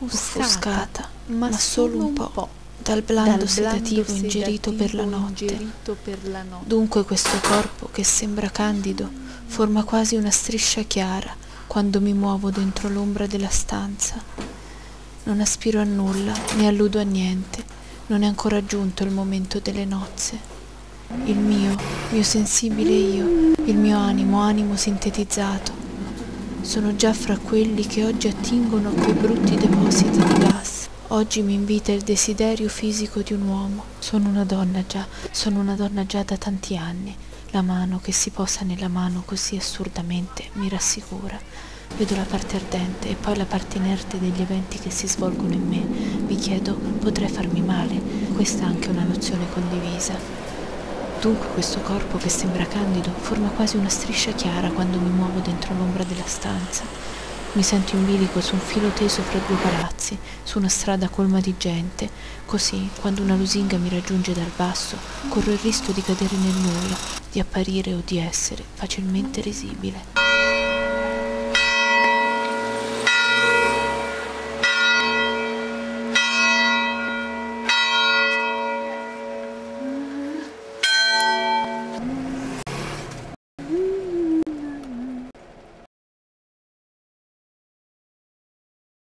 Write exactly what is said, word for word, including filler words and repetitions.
offuscata, ma solo un po', dal blando sedativo ingerito per la notte. Dunque questo corpo che sembra candido forma quasi una striscia chiara quando mi muovo dentro l'ombra della stanza. Non aspiro a nulla, né alludo a niente, non è ancora giunto il momento delle nozze. Il mio, mio sensibile io, il mio animo, animo sintetizzato, sono già fra quelli che oggi attingono a quei brutti depositi di gas. Oggi mi invita il desiderio fisico di un uomo. Sono una donna già, sono una donna già da tanti anni. La mano che si posa nella mano così assurdamente mi rassicura. Vedo la parte ardente e poi la parte inerte degli eventi che si svolgono in me. Mi chiedo, potrei farmi male? Questa è anche una nozione condivisa. Dunque questo corpo che sembra candido forma quasi una striscia chiara quando mi muovo dentro l'ombra della stanza. Mi sento in bilico su un filo teso fra due palazzi, su una strada colma di gente. Così, quando una lusinga mi raggiunge dal basso, corro il rischio di cadere nel nulla, di apparire o di essere facilmente risibile.